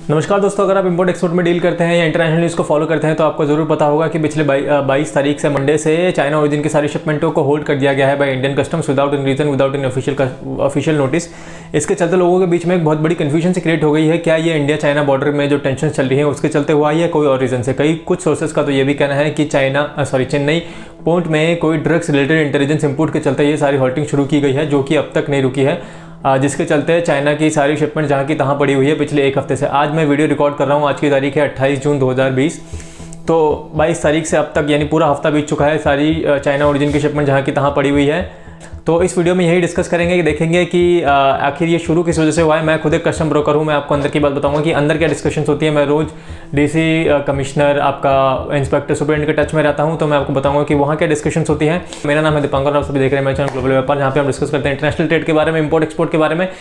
नमस्कार दोस्तों, अगर आप इंपोर्ट एक्सपोर्ट में डील करते हैं या इंटरनेशनल न्यूज़ को फॉलो करते हैं तो आपको ज़रूर पता होगा कि पिछले 22 तारीख से मंडे से चाइना ओरिजिन की सारी शिपमेंटों को होल्ड कर दिया गया है by Indian customs without any reason, without any official notice. इसके चलते लोगों के बीच में एक बहुत बड़ी कन्फ्यूजन से क्रिएट हो गई है। क्या ये इंडिया चाइना बॉर्डर में जो टेंशन चल रही है उसके चलते हुआ है या कोई और रीज़न से? कुछ सोर्सेज का तो ये भी कहना है कि चेन्नई पोर्ट में कोई ड्रग्स रिलेटेड इंटेलिजेंस इंपोर्ट के चलते ये सारी हॉल्टिंग शुरू की गई है, जो कि अब तक नहीं रुकी है, जिसके चलते चाइना की सारी शिपमेंट जहाँ की तहाँ पड़ी हुई है पिछले एक हफ्ते से। आज मैं वीडियो रिकॉर्ड कर रहा हूँ, आज की तारीख है 28 जून 2020। तो 22 तारीख से अब तक यानी पूरा हफ्ता बीत चुका है, सारी चाइना ओरिजिन की शिपमेंट जहाँ की तहाँ पड़ी हुई है। तो इस वीडियो में यही डिस्कस करेंगे कि देखेंगे कि आखिर ये शुरू किस वजह से हुआ है। मैं खुद एक कस्टम ब्रोकर हूँ, मैं आपको अंदर की बात बताऊंगा कि अंदर क्या डिस्कशंस होती है। मैं रोज़ डीसी कमिश्नर, आपका इंस्पेक्टर, सुपरिटेंडेंट के टच में रहता हूँ, तो मैं आपको बताऊंगा कि वहाँ क्या डिस्कशंस होती हैं। मेरा नाम है दीपांकर, आप सभी देख रहे हैं मेरा चैनल ग्लोबल व्यापार, जहाँ पे हम डिस्कस करते हैं इंटरनेशनल ट्रेड के बारे में, इंपोर्ट एक्सपोर्ट के बारे में।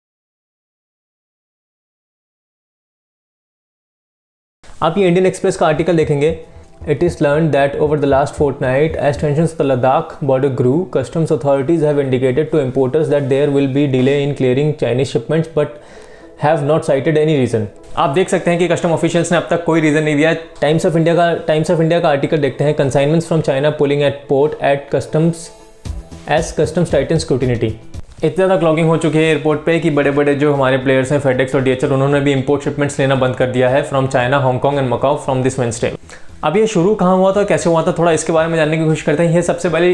आप ये इंडियन एक्सप्रेस का आर्टिकल देखेंगे। It is learned that over the last fortnight, as tensions at the Ladakh border grew, customs authorities have indicated to importers that there will be delay in clearing Chinese shipments, but have not cited any reason. आप देख सकते हैं कि custom officials ने अब तक कोई reason नहीं दिया। टाइम्स ऑफ इंडिया का आर्टिकल देखते हैं। Consignments from China pulling at port at customs tighten scrutiny. इतनी ज़्यादा क्लॉगिंग हो चुकी है एयरपोर्ट पे कि बड़े बड़े जो हमारे प्लेयर्स हैं, फेडेक्स और डीएचएल, उन्होंने भी इंपोर्ट शिपमेंट्स लेना बंद कर दिया है from China, Hong Kong and Macao from this Wednesday. अब ये शुरू कहाँ हुआ था, कैसे हुआ था, थोड़ा इसके बारे में जानने की कोशिश करते हैं। ये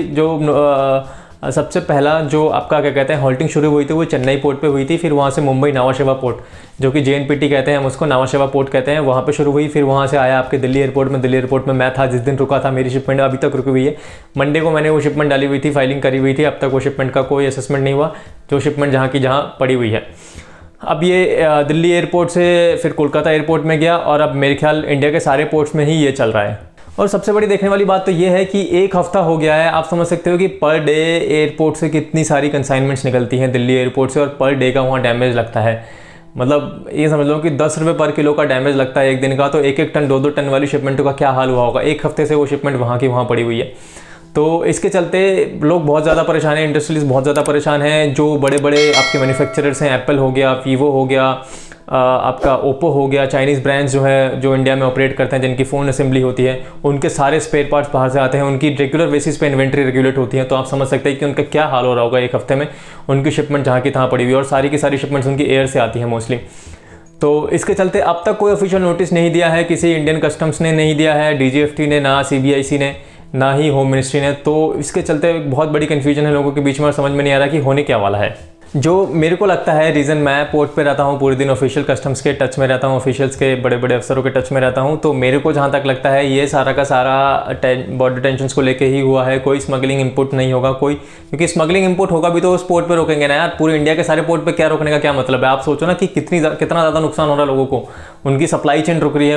सबसे पहला जो आपका क्या कहते हैं हॉल्टिंग शुरू हुई थी वो चेन्नई पोर्ट पे हुई थी। फिर वहाँ से मुंबई नावाशेवा पोर्ट, जो कि जेएनपीटी कहते हैं, हम उसको नावाशेवा पोर्ट कहते हैं, वहाँ पे शुरू हुई। फिर वहाँ से आया आपके दिल्ली एयरपोर्ट में मैं था जिस दिन रुका था। मेरी शिपमेंट अभी तक रुकी हुई है। मंडे को मैंने वो शिपमेंट डाली हुई थी, फाइलिंग करी हुई थी। अब तक वो शिपमेंट का कोई असेसमेंट नहीं हुआ, जो शिपमेंट जहाँ की जहाँ पड़ी हुई है। अब ये दिल्ली एयरपोर्ट से फिर कोलकाता एयरपोर्ट में गया और अब मेरे ख्याल इंडिया के सारे पोर्ट्स में ही ये चल रहा है। और सबसे बड़ी देखने वाली बात तो ये है कि एक हफ्ता हो गया है। आप समझ सकते हो कि पर डे एयरपोर्ट से कितनी सारी कंसाइनमेंट्स निकलती हैं दिल्ली एयरपोर्ट से, और पर डे का वहाँ डैमेज लगता है। मतलब ये समझ लो कि 10 रुपये पर किलो का डैमेज लगता है एक दिन का। तो एक टन 2 टन वाली शिपमेंटों का क्या हाल हुआ होगा। एक हफ्ते से वो शिपमेंट वहाँ की वहाँ पड़ी हुई है। तो इसके चलते लोग बहुत ज़्यादा परेशान हैं, इंडस्ट्रियलिस्ट बहुत ज़्यादा परेशान हैं। जो बड़े बड़े आपके मैन्युफैक्चरर्स हैं, एप्पल हो गया, वीवो हो गया, आपका ओप्पो हो गया, चाइनीज़ ब्रांड्स जो इंडिया में ऑपरेट करते हैं, जिनकी फ़ोन असेंबली होती है, उनके सारे स्पेयर पार्ट्स बाहर से आते हैं। उनकी रेगुलर बेसिस पे इन्वेंट्री रेगुलेट होती है। तो आप समझ सकते हैं कि उनका क्या हाल हो रहा होगा एक हफ्ते में। उनकी शिपमेंट जहाँ की तहाँ पड़ी हुई है और सारी की सारी शिपमेंट्स उनकी एयर से आती है मोस्टली। तो इसके चलते अब तक कोई ऑफिशियल नोटिस नहीं दिया है, किसी इंडियन कस्टम्स ने नहीं दिया है, डीजीएफटी ने, ना सीबीआईसी ने, ना ही होम मिनिस्ट्री ने। तो इसके चलते बहुत बड़ी कन्फ्यूजन है लोगों के बीच में और समझ में नहीं आ रहा कि होने क्या वाला है। जो मेरे को लगता है रीज़न, मैं पोर्ट पे रहता हूँ पूरे दिन, ऑफिशियल कस्टम्स के टच में रहता हूँ, ऑफिशियल्स के बड़े बड़े अफसरों के टच में रहता हूँ। तो मेरे को जहाँ तक लगता है ये सारा का सारा बॉर्डर टेंशन्स को लेके ही हुआ है। कोई स्मगलिंग इंपोर्ट नहीं होगा कोई, क्योंकि स्मगलिंग इंपोर्ट होगा भी तो उस पोर्ट पे रोकेंगे ना यार। पूरे इंडिया के सारे पोर्ट पे क्या रोकने का क्या मतलब है। आप सोचो ना कि कितना ज़्यादा नुकसान हो रहा है लोगों को। उनकी सप्लाई चेन रुक रही है,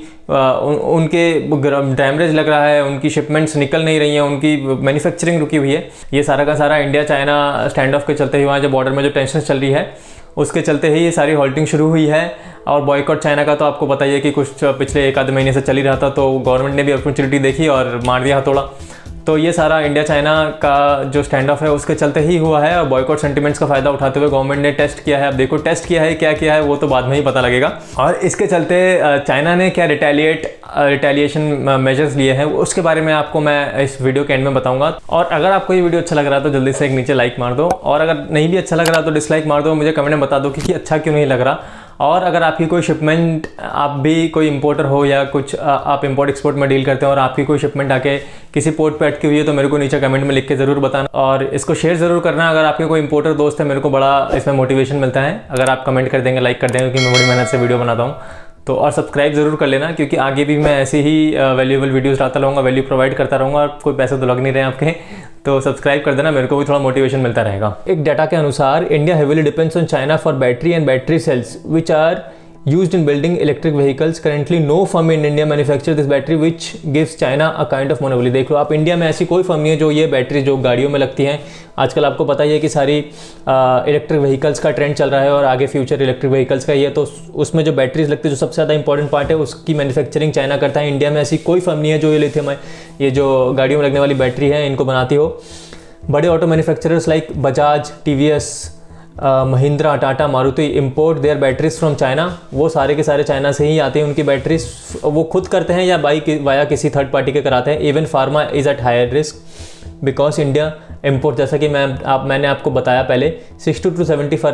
उनके डैमेज लग रहा है, उनकी शिपमेंट्स निकल नहीं रही हैं, उनकी मैन्युफैक्चरिंग रुकी हुई है। ये सारा का सारा इंडिया चाइना स्टैंड ऑफ के चलते ही, वहाँ जो बॉर्डर में जो टेंशन चल रही है उसके चलते ही ये सारी हॉल्टिंग शुरू हुई है। और बॉयकॉट चाइना का तो आपको पता ही है कि कुछ पिछले एक आधे महीने से चल ही रहा था। तो गवर्नमेंट ने भी अपॉर्चुनिटी देखी और मार दिया हथौड़ा। तो ये सारा इंडिया चाइना का जो स्टैंड ऑफ है उसके चलते ही हुआ है। और बॉयकॉट सेंटिमेंट्स का फ़ायदा उठाते हुए गवर्नमेंट ने टेस्ट किया है। अब देखो टेस्ट किया है, क्या किया है वो तो बाद में ही पता लगेगा। और इसके चलते चाइना ने क्या रिटेलिएशन मेजर्स लिए हैं उसके बारे में आपको मैं इस वीडियो के एंड में बताऊंगा। और अगर आपको ये वीडियो अच्छा लग रहा है तो जल्दी से एक नीचे लाइक मार दो, और अगर नहीं भी अच्छा लग रहा तो डिसलाइक मार दो। मुझे कमेंट में बता दो कि अच्छा क्यों नहीं लग रहा। और अगर आपकी कोई शिपमेंट, आप भी कोई इंपोर्टर हो या कुछ आप इंपोर्ट एक्सपोर्ट में डील करते हो और आपकी कोई शिपमेंट आके किसी पोर्ट पे अटकी हुई है तो मेरे को नीचे कमेंट में लिख के ज़रूर बताना। और इसको शेयर ज़रूर करना। अगर आपके कोई इंपोर्टर दोस्त है, मेरे को बड़ा इसमें मोटिवेशन मिलता है अगर आप कमेंट कर देंगे, लाइक कर देंगे, क्योंकि मैं बड़ी मेहनत से वीडियो बनाता हूँ। तो और सब्सक्राइब ज़रूर कर लेना, क्योंकि आगे भी मैं ऐसे ही वैल्यूएबल वीडियोस लाता रहूँगा, वैल्यू प्रोवाइड करता रहूँगा। और कोई पैसे तो लग नहीं रहे हैं आपके, तो सब्सक्राइब कर देना, मेरे को भी थोड़ा मोटिवेशन मिलता रहेगा। एक डाटा के अनुसार India heavily depends on China for battery and battery cells which are used in building electric vehicles. Currently no firm in India manufacture this battery which gives China a kind of monopoly. देख लो आप, India में ऐसी कोई firm नहीं है जो ये battery जो गाड़ियों में लगती हैं। आजकल आपको पता ही है कि सारी इलेक्ट्रिक व्हीकल्स का ट्रेंड चल रहा है और आगे फ्यूचर इलेक्ट्रिक व्हीकल्स का ही है। तो उसमें जो बैटरीज लगती है, जो सबसे ज़्यादा इंपॉर्टेंट पार्ट है, उसकी मैन्युफैक्चरिंग चाइना करता है। इंडिया में ऐसी कोई फर्म नहीं है जो ये लिथियम है, ये जो गाड़ियों में लगने वाली बैटरी है, इनको बनाती हो। बड़े auto manufacturers like Bajaj, TVS, Mahindra, Tata, Maruti import their batteries from China. वो सारे के सारे चाइना से ही आते हैं उनकी बैटरीज, वो खुद करते हैं या वाया किसी थर्ड पार्टी के कराते हैं। Even pharma is at higher risk because India import, जैसा कि मैंने आपको बताया पहले, 60 to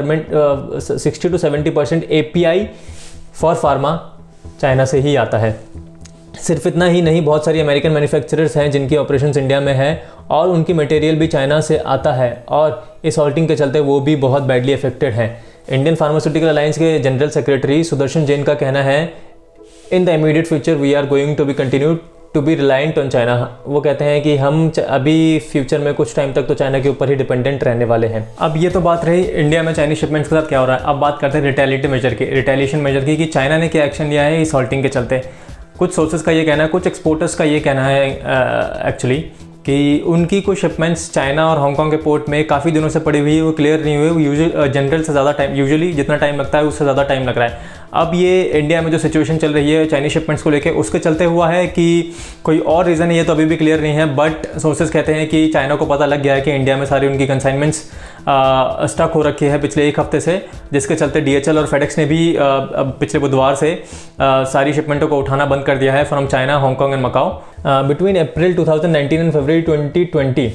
70% API for pharma China से ही आता है। सिर्फ इतना ही नहीं, बहुत सारी अमेरिकन मैन्युफैक्चरर्स हैं जिनकी ऑपरेशंस इंडिया में है और उनकी मटेरियल भी चाइना से आता है और इस हॉल्टिंग के चलते वो भी बहुत बैडली अफेक्टेड हैं। इंडियन फार्मास्यूटिकल अलायंस के जनरल सेक्रेटरी सुदर्शन जैन का कहना है, in the immediate future we are going to be continue to be reliant on China. वो कहते हैं कि हम अभी फ्यूचर में कुछ टाइम तक तो चाइना के ऊपर ही डिपेंडेंट रहने वाले हैं। अब ये तो बात रही इंडिया में चाइनीज शिपमेंट्स के साथ क्या हो रहा है। अब बात करते हैं रिटेलिएशन मेजर की कि चाइना ने क्या एक्शन लिया है इस हॉल्टिंग के चलते। कुछ सोर्सेज का ये कहना है, कुछ एक्सपोर्टर्स का ये कहना है एक्चुअली कि उनकी कुछ शिपमेंट्स चाइना और हांगकांग के पोर्ट में काफ़ी दिनों से पड़ी हुई है, वो क्लियर नहीं हुए। वो जनरल से ज़्यादा टाइम, यूजुअली जितना टाइम लगता है उससे ज़्यादा टाइम लग रहा है। अब ये इंडिया में जो सिचुएशन चल रही है चाइनीज शिपमेंट्स को लेके, उसके चलते हुआ है कि कोई और रीज़न है, ये तो अभी भी क्लियर नहीं है। बट सोर्सेज कहते हैं कि चाइना को पता लग गया है कि इंडिया में सारी उनकी कंसाइनमेंट्स स्टक हो रखी है पिछले एक हफ्ते से, जिसके चलते DHL और FedEx ने भी पिछले बुधवार से सारी शिपमेंटों को उठाना बंद कर दिया है from China, Hong Kong and Macau. Between April 2019 and February 2020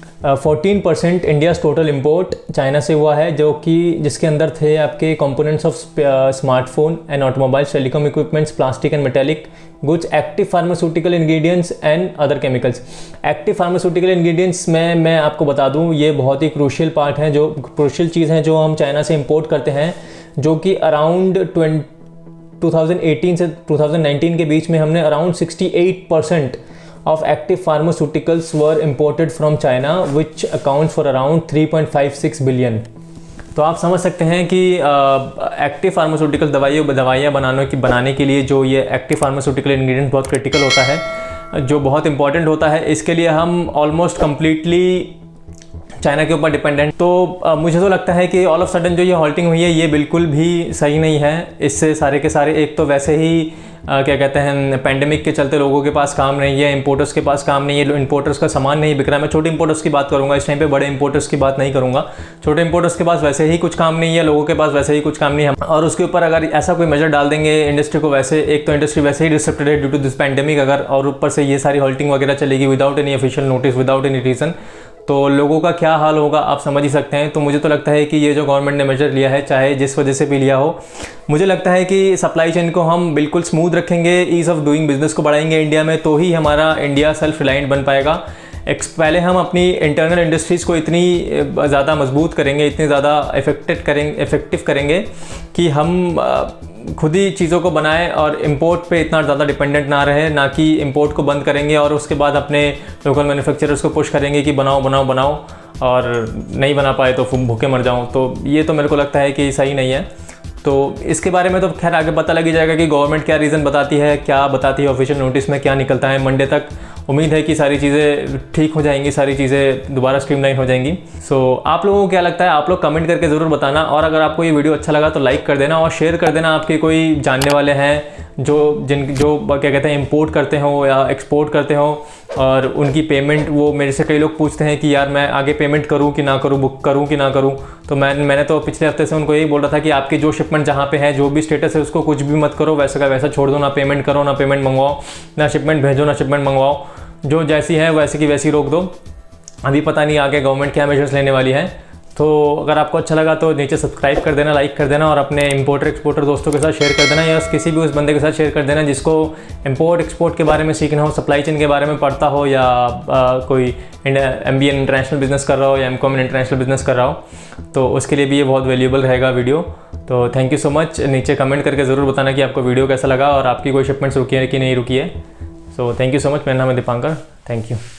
14% India's total import China से हुआ है, जो कि जिसके अंदर थे आपके components of smartphone and automobiles, telecom equipments, plastic and metallic goods, active pharmaceutical ingredients and other chemicals. Active pharmaceutical ingredients में मैं आपको बता दूं, ये बहुत ही क्रूशियल पार्ट हैं, जो क्रूशियल चीज़ हैं जो हम चाइना से इंपोर्ट करते हैं, जो कि अराउंड 2018 से 2019 के बीच में हमने around 68% of active pharmaceuticals were imported from China, which accounts for around 3.56 billion। तो आप समझ सकते हैं कि एक्टिव फार्मास्यूटिकल दवाइयाँ बनाने के लिए जो ये एक्टिव फार्मास्यूटिकल इंग्रेडिएंट बहुत क्रिटिकल होता है, जो बहुत इंपॉर्टेंट होता है, इसके लिए हम ऑलमोस्ट कम्प्लीटली चाइना के ऊपर डिपेंडेंट। तो मुझे तो लगता है कि ऑल ऑफ सडन जो ये हॉल्टिंग हुई है ये बिल्कुल भी सही नहीं है। इससे सारे के सारे, एक तो वैसे ही क्या कहते हैं, पैंडेमिक के चलते लोगों के पास काम नहीं है, इंपोर्टर्स के पास काम नहीं है, इंपोर्टर्स का सामान नहीं बिक रहा है। मैं छोटे इंपोर्टर्स की बात करूंगा इस टाइम पे, बड़े इंपोर्टर्स की बात नहीं करूंगा। छोटे इंपोर्टर्स के पास वैसे ही कुछ काम नहीं है, लोगों के पास वैसे ही कुछ काम नहीं है, और उसके ऊपर अगर ऐसा कोई मेजर डाल देंगे इंडस्ट्री को, वैसे एक तो इंडस्ट्री वैसे ही डिसरप्टेड है ड्यू टू दिस पैंडेमिक, अगर और ऊपर से ये सारी हॉल्टिंग वगैरह चलेगी without any official notice, without any reason, तो लोगों का क्या हाल होगा आप समझ ही सकते हैं। तो मुझे तो लगता है कि ये जो गवर्नमेंट ने मेजर लिया है, चाहे जिस वजह से भी लिया हो, मुझे लगता है कि सप्लाई चेन को हम बिल्कुल स्मूथ रखेंगे, ईज़ ऑफ डूइंग बिजनेस को बढ़ाएंगे इंडिया में, तो ही हमारा इंडिया सेल्फ रिलायंट बन पाएगा। पहले हम अपनी इंटरनल इंडस्ट्रीज़ को इतनी ज़्यादा मजबूत करेंगे, इतने ज़्यादा इफ़ेक्टिव करेंगे कि हम खुद ही चीज़ों को बनाएं और इंपोर्ट पे इतना ज़्यादा डिपेंडेंट ना रहे, ना कि इंपोर्ट को बंद करेंगे और उसके बाद अपने लोकल मैन्युफैक्चरर्स को पुश करेंगे कि बनाओ बनाओ बनाओ, और नहीं बना पाए तो भूखे मर जाऊँ। तो ये तो मेरे को लगता है कि सही नहीं है। तो इसके बारे में तो खैर आगे पता लग ही जाएगा कि गवर्नमेंट क्या रीज़न बताती है, क्या बताती है ऑफिशियल नोटिस में, क्या निकलता है। मंडे तक उम्मीद है कि सारी चीज़ें ठीक हो जाएंगी, सारी चीज़ें दोबारा स्ट्रीमलाइन हो जाएंगी। सो आप लोगों को क्या लगता है, आप लोग कमेंट करके ज़रूर बताना, और अगर आपको ये वीडियो अच्छा लगा तो लाइक कर देना और शेयर कर देना। आपके कोई जानने वाले हैं जो क्या कहते हैं इंपोर्ट करते हो या एक्सपोर्ट करते हो, और उनकी पेमेंट, वो मेरे से कई लोग पूछते हैं कि यार मैं आगे पेमेंट करूं कि ना करूं, बुक करूं कि ना करूं। तो मैंने तो पिछले हफ्ते से उनको यही बोल रहा था कि आपकी जो शिपमेंट जहां पे है, जो भी स्टेटस है, उसको कुछ भी मत करो, वैसा का वैसा छोड़ दो, ना पेमेंट करो, ना पेमेंट मंगवाओ, ना शिपमेंट भेजो, ना शिपमेंट मंगवाओ, जो जैसी है वैसे की वैसी रोक दो। अभी पता नहीं आगे गवर्नमेंट क्या मेजर्स लेने वाली है। तो अगर आपको अच्छा लगा तो नीचे सब्सक्राइब कर देना, लाइक कर देना, और अपने इंपोर्टर एक्सपोर्टर दोस्तों के साथ शेयर कर देना, या किसी भी उस बंदे के साथ शेयर कर देना जिसको इंपोर्ट एक्सपोर्ट के बारे में सीखना हो, सप्लाई चेन के बारे में पढ़ता हो, या कोई MBA इंटरनेशनल बिजनेस कर रहा हो या MCOM इंटरनेशनल बिजनेस कर रहा हो, तो उसके लिए भी ये बहुत वैल्यूएबल रहेगा वीडियो। तो थैंक यू सो मच। नीचे कमेंट करके ज़रूर बताना कि आपको वीडियो कैसा लगा और आपकी कोई शिपमेंट्स रुकी है कि नहीं रुकी है। So thank you so much. मेरा नाम है दीपांकर। Thank you.